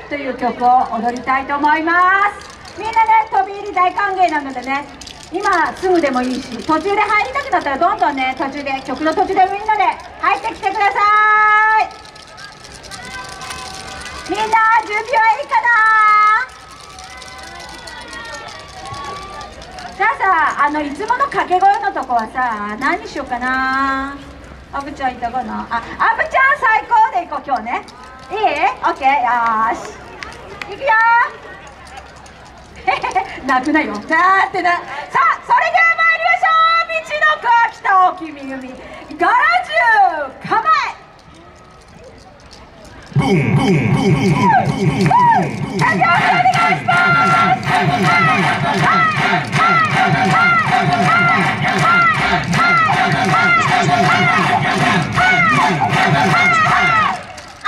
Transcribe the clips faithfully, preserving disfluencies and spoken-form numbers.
という曲を踊りたいと思います。みんなね、飛び入り大歓迎なのでね、今すぐでもいいし、途中で入りたくなったらどんどんね、途中で曲の途中でみんなで入ってきてください。みんな準備はいいかな。じゃあさ、あのいつもの掛け声のとこはさ、何にしようかな。あぶちゃんいたかな。あ、あぶちゃん最高でいこう今日ね。いい？オッケー、よーし。いくよー。泣くなよ。だってな。さあ、それでは参りましょう。道の子北沖みゆみ、ガラジュー構え。ブンブンブンブンブンブンブン。お願いします。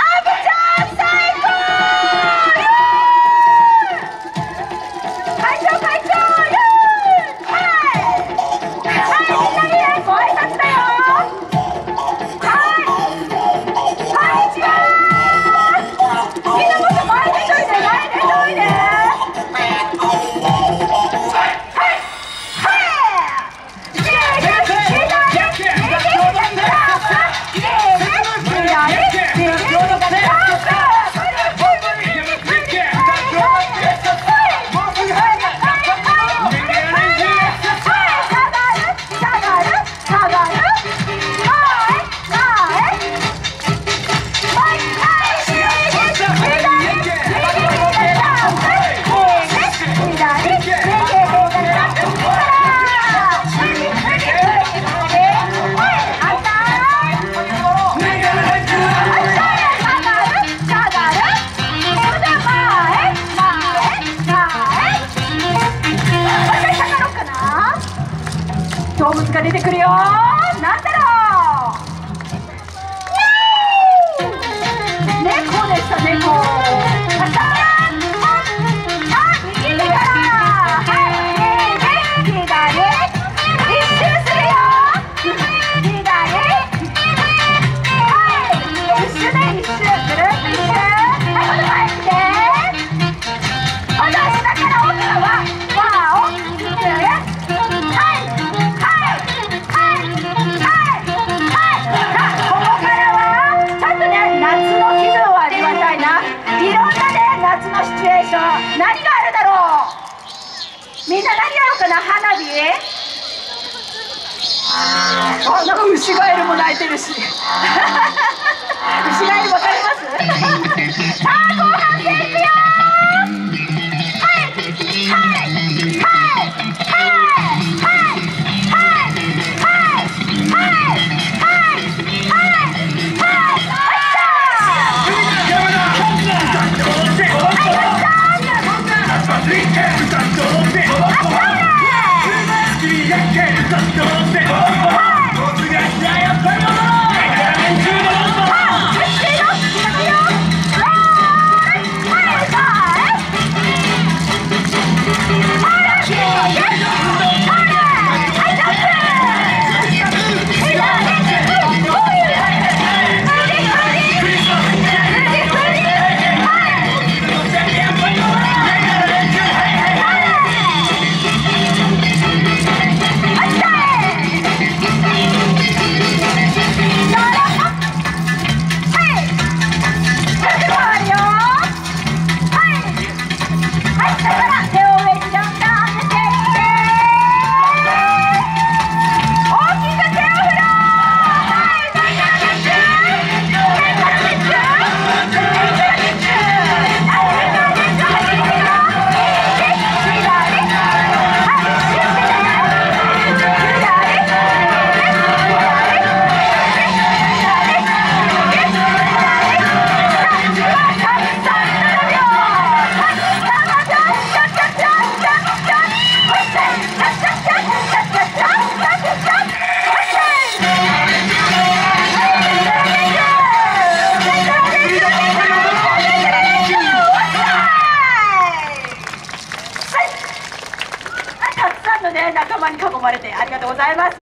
動物が出てくるよ。なんだろう。猫でした、猫。あ、右から。はい、右、左。一周するよ。左。はい、一周ね、一周。ぐるっと一周。はい、今度前来て。今度は下から奥の輪。輪を引く。何があるだろう。みんな何やろうかな。花火。あ、なんか牛ガエルも鳴いてるし。牛ガエルわかります？さあ